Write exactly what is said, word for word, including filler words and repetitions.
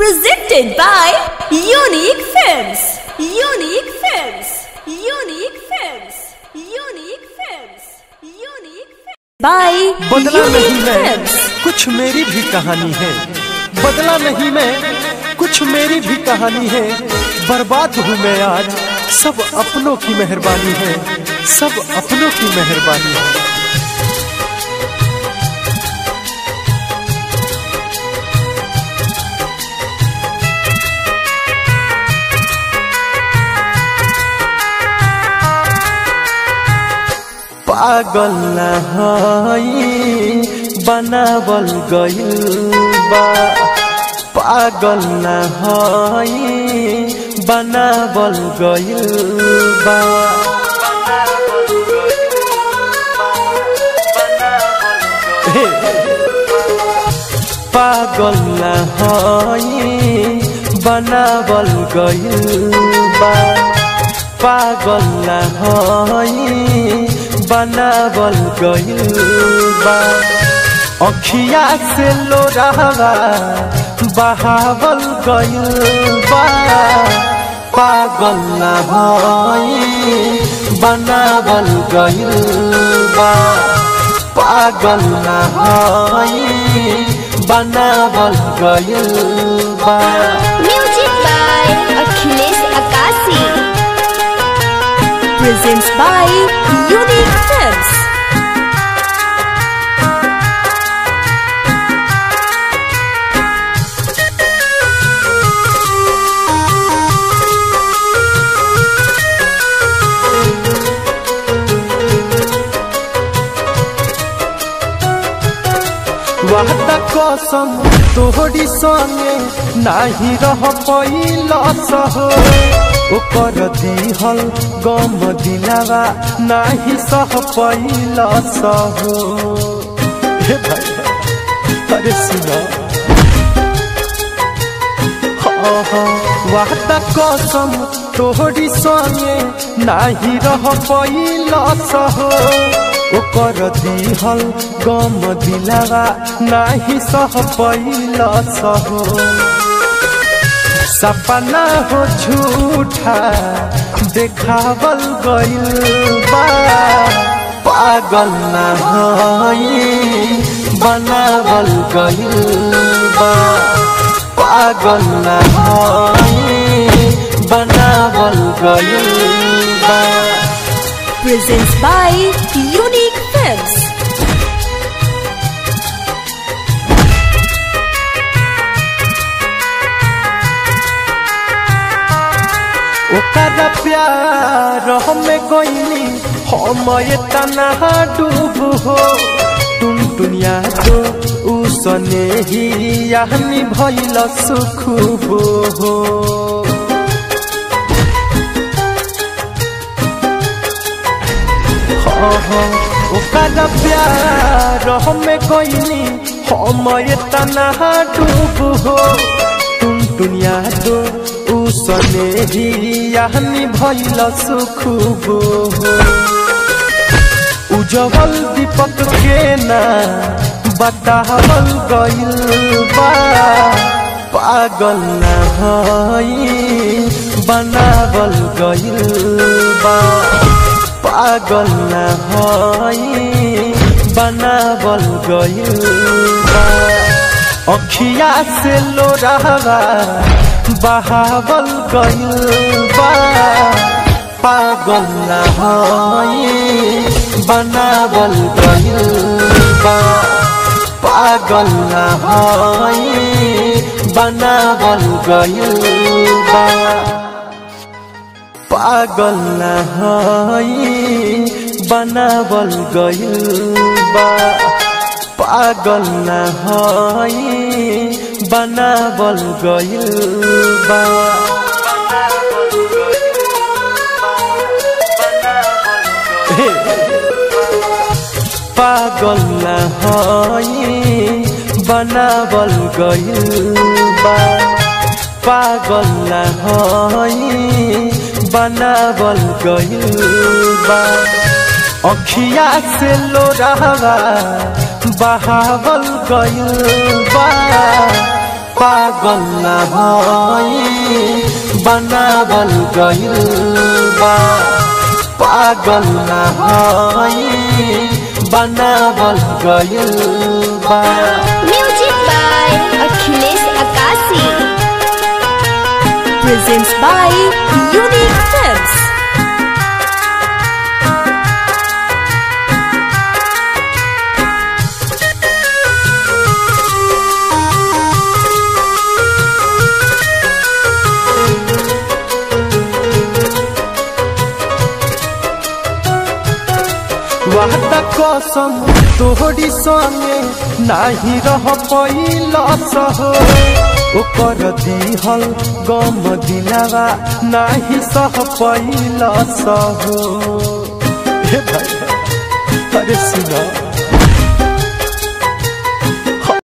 Presented by Unique Films. Unique Films. Unique Films. Unique Films. Unique Films. By बदला नहीं Unique मैं Films. कुछ मेरी भी कहानी है। बदला नहीं मैं कुछ मेरी भी कहानी है। बर्बाद हूँ मैं आज, सब अपनों की मेहरबानी है। सब अपनों की मेहरबानी है। पागल न हई बनावल गइल बा। पागल न हई बनावल गइल बा। हे पागल न हई बनावल गइल बा। पागल न हई बनावल गइल बा। अखिया से लोरावा बहावल गइल बा। पागल न हई बनावल गइल बा। पागल न हई बनावल गइल बा। Music by Akhilesh Akasi. Presents by Unique Films. वादा कसम तोहरी संगे नाही रह पैलस हो। ओकर दिहल गम दिलावा नाही सह पैलस हो। हे भाई अरे सुना वादा कसम तोहरी संगे नाही रह पैलस हो। ओकर दिहल गम दिलावा नाही सह पैलस हो। सपना हो झूठा देखावल गइल बा। पागल न हई बनावल गइल बा। पागल न हई बनावल गइल बा। Presents by Unique Films. ओकर प्यार हमें गइली हम एतना डूब हो। तुम दुनिया तो उसने ही यानी भइल सुख हो। ओकर प्यार हमें गइली हम एतना डूब हो। तुम दुनिया तो उसने ही यानी भइल सुख हो। उजवल दीपक के ना बतावल गइल बा। पागल न हई बनावल गइल बा। पागल न हई बनावल गइल बा। अखिया से लोरावा बहावल गइल बा। पागल न हई बनावल गइल बा। पागल न हई बनावल गइल बा। पागल न हई बनावल गइल बा। पागल न हई बनावल गइल बा। हे पागल न हई बनावल गइल बा। पागल न हई बनावल गइल बा। अखिया से लोरावा बहावल गइल बा। पागल ना भई बनावल गइल बा, पागल ना भई बनावल गइल बा। Music by Akhilesh Akasi. Presents by Unique Films. वादा कसम तोहरी संगे नाही रह पैला सहो, ओकर दिहल गम दिलावा नाही सह पैला सहो। हे भाई अरे सुना